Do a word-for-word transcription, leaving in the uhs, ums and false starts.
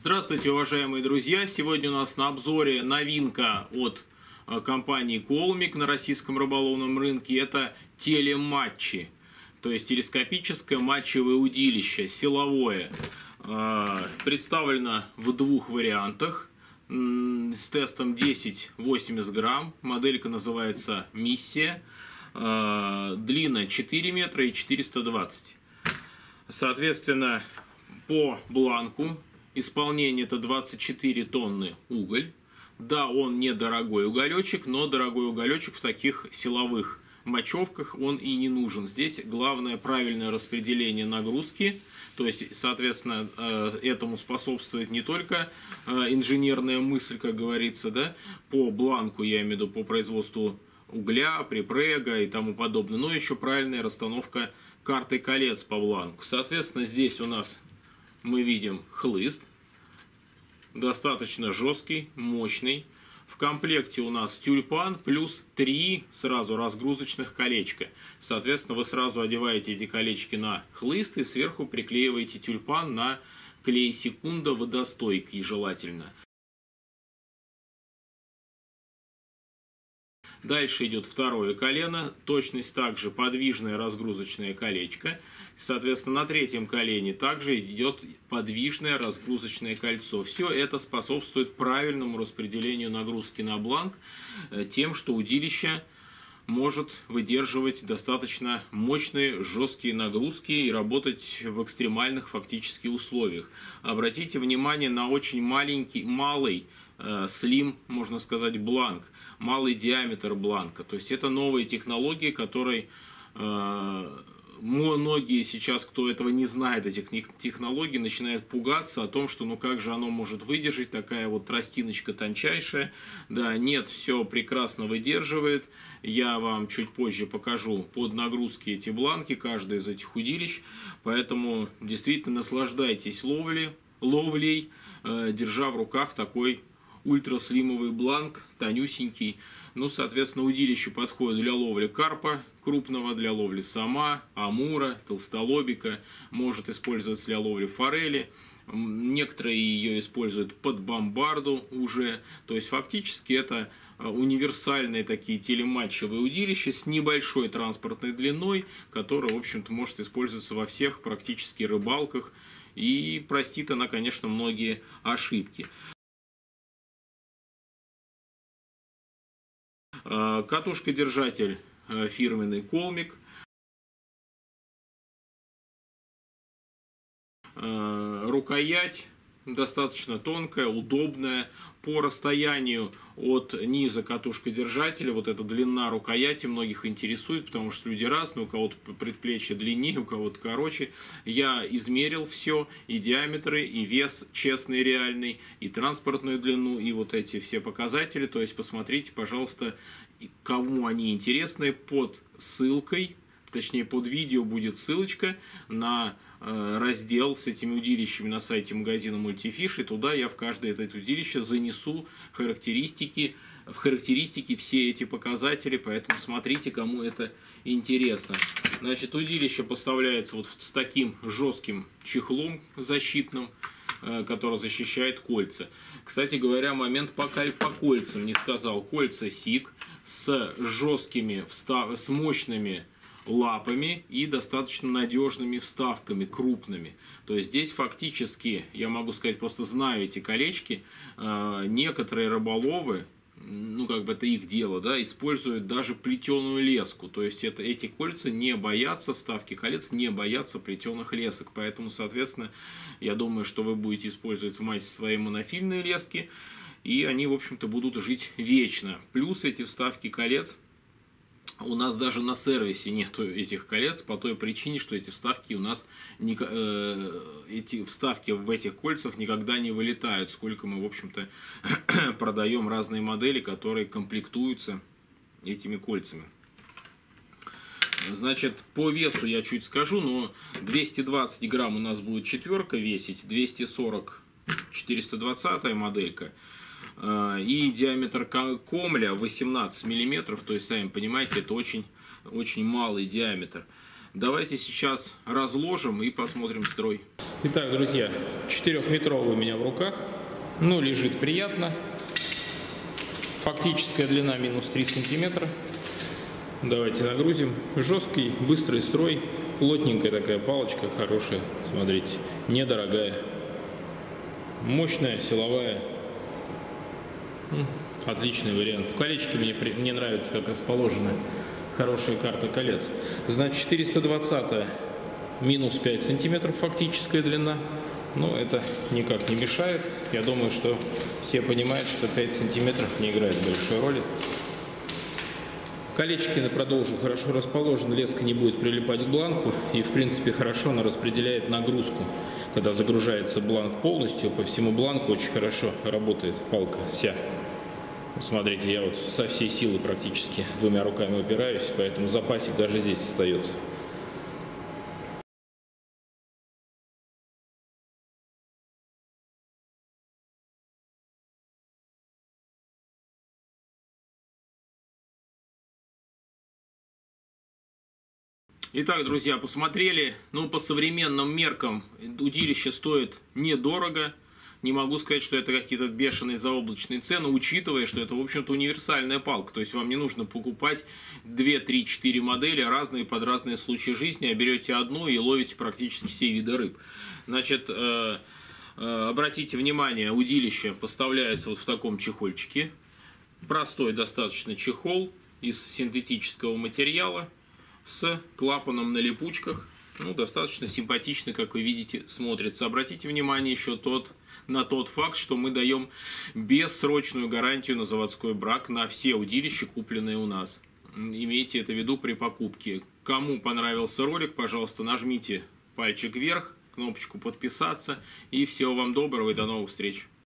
Здравствуйте, уважаемые друзья! Сегодня у нас на обзоре новинка от компании Колмик на российском рыболовном рынке. Это телематчи, то есть телескопическое матчевое удилище, силовое. Представлено в двух вариантах с тестом десять восемьдесят грамм. Моделька называется «Миссия». Длина четыре метра и четыреста двадцать. Соответственно, по бланку исполнение это двадцать четыре тонны уголь. Да, он не дорогой уголечек, но дорогой уголечек в таких силовых мочевках он и не нужен. Здесь главное правильное распределение нагрузки. То есть, соответственно, этому способствует не только инженерная мысль, как говорится, да, по бланку, я имею в виду по производству угля, припрега и тому подобное, но еще правильная расстановка карты колец по бланку. Соответственно, здесь у нас мы видим хлыст, достаточно жесткий, мощный. В комплекте у нас тюльпан плюс три сразу разгрузочных колечка. Соответственно, вы сразу одеваете эти колечки на хлыст и сверху приклеиваете тюльпан на клей секунда водостойкий желательно. Дальше идет второе колено, точность также подвижное разгрузочное колечко. Соответственно, на третьем колене также идет подвижное разгрузочное кольцо. Все это способствует правильному распределению нагрузки на бланк, тем, что удилище может выдерживать достаточно мощные жесткие нагрузки и работать в экстремальных фактически условиях. Обратите внимание на очень маленький, малый, слим, можно сказать, бланк, малый диаметр бланка. То есть это новые технологии, которые э, многие сейчас, кто этого не знает, этих технологий, начинают пугаться о том, что ну как же оно может выдержать, такая вот тростиночка тончайшая. Да, нет, все прекрасно выдерживает. Я вам чуть позже покажу под нагрузки эти бланки, каждый из этих удилищ. Поэтому действительно наслаждайтесь ловлей, ловлей э, держа в руках такой ультраслимовый бланк, тонюсенький. Ну, соответственно, удилище подходит для ловли карпа крупного, для ловли сома, амура, толстолобика. Может использоваться для ловли форели. Некоторые ее используют под бомбарду уже. То есть, фактически, это универсальные такие телематчевые удилища с небольшой транспортной длиной, которая, в общем-то, может использоваться во всех практически рыбалках. И простит она, конечно, многие ошибки. Катушка-держатель фирменный Колмик. Рукоять достаточно тонкая, удобная. По расстоянию от низа катушка-держателя, вот эта длина рукояти многих интересует, потому что люди разные, у кого-то предплечье длиннее, у кого-то короче. Я измерил все, и диаметры, и вес честный, реальный, и транспортную длину, и вот эти все показатели. То есть посмотрите, пожалуйста, кому они интересны, под ссылкой, точнее под видео будет ссылочка на раздел с этими удилищами на сайте магазина Multifish, и туда я в каждое это удилище занесу характеристики, в характеристики все эти показатели, поэтому смотрите, кому это интересно. Значит, удилище поставляется вот с таким жестким чехлом защитным, который защищает кольца. Кстати говоря, момент по, по кольцам не сказал. Кольца сик с жесткими, встав, с мощными лапами и достаточно надежными вставками, крупными. То есть здесь фактически, я могу сказать, просто знаю эти колечки, некоторые рыболовы, ну как бы это их дело, да, используют даже плетеную леску. То есть это, эти кольца не боятся, вставки колец не боятся плетеных лесок. Поэтому, соответственно, я думаю, что вы будете использовать в массе свои монофильные лески, и они, в общем-то, будут жить вечно. Плюс эти вставки колец, у нас даже на сервисе нету этих колец по той причине, что эти вставки у нас не, э, эти вставки в этих кольцах никогда не вылетают, сколько мы, в общем-то, продаем разные модели, которые комплектуются этими кольцами. Значит, по весу я чуть скажу, но двести двадцать грамм у нас будет четверка весить, двести сорок четыреста двадцатая моделька. И диаметр комля восемнадцать миллиметров, то есть, сами понимаете, это очень, очень малый диаметр. Давайте сейчас разложим и посмотрим строй. Итак, друзья, четырехметровый у меня в руках. Ну, лежит приятно. Фактическая длина минус три сантиметра. Давайте нагрузим. Жесткий, быстрый строй. Плотненькая такая палочка, хорошая. Смотрите, недорогая. Мощная, силовая. Отличный вариант. Колечки мне, мне нравятся, как расположены. Хорошая карта колец. Значит, четыреста двадцать минус пять сантиметров фактическая длина. Но это никак не мешает. Я думаю, что все понимают, что пять сантиметров не играет большой роли. Колечки на продолжу хорошо расположены, леска не будет прилипать к бланку. И, в принципе, хорошо она распределяет нагрузку. Когда загружается бланк полностью, по всему бланку очень хорошо работает палка вся. Смотрите, я вот со всей силы практически двумя руками упираюсь, поэтому запасик даже здесь остается. Итак, друзья, посмотрели. Ну, по современным меркам удилище стоит недорого. Не могу сказать, что это какие-то бешеные заоблачные цены, учитывая, что это, в общем-то, универсальная палка. То есть вам не нужно покупать две, три, четыре модели, разные под разные случаи жизни, а берете одну и ловите практически все виды рыб. Значит, э, э, обратите внимание, удилище поставляется вот в таком чехольчике. Простой достаточно чехол из синтетического материала с клапаном на липучках. Ну, достаточно симпатично, как вы видите, смотрится. Обратите внимание еще тот... на тот факт, что мы даем бессрочную гарантию на заводской брак на все удилища, купленные у нас. Имейте это в виду при покупке. Кому понравился ролик, пожалуйста, нажмите пальчик вверх, кнопочку подписаться. И всего вам доброго и до новых встреч.